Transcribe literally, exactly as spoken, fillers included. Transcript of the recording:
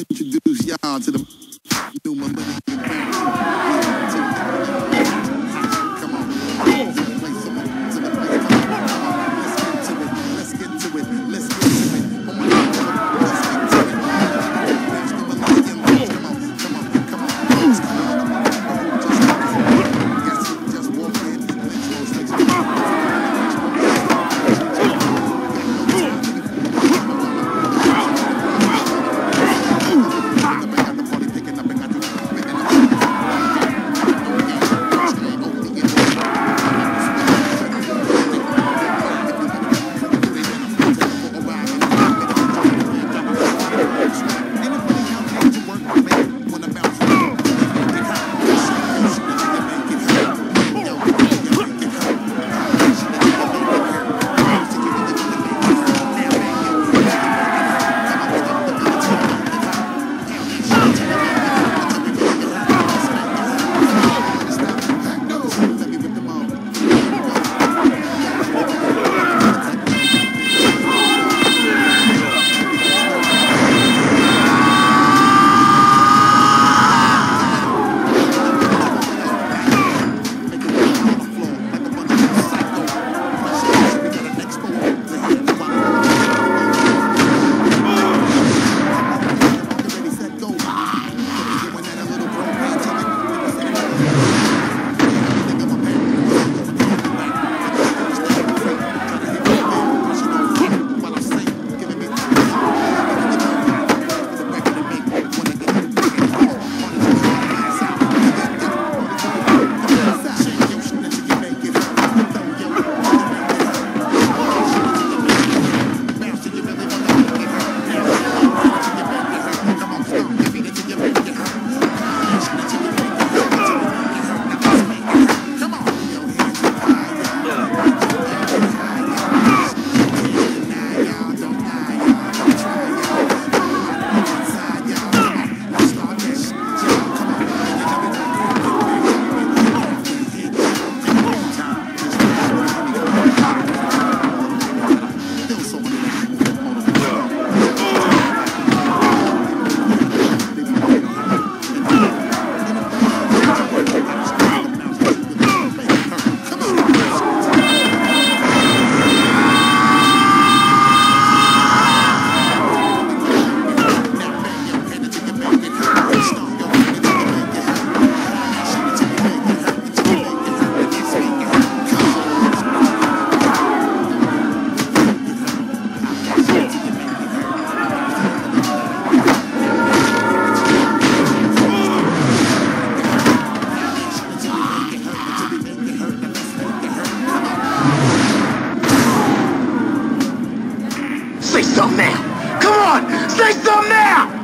introduce y'all to the new millennium band. Come on, play some more, some of the play. Come on, let's get to it. Let's get to it. Let's get to it. Oh my God, let's get to it. That's the millennium band. Come on, come on, come on. It's coming up. Just, just walk in and let yours take some time. Say something now! Come on! Say something now!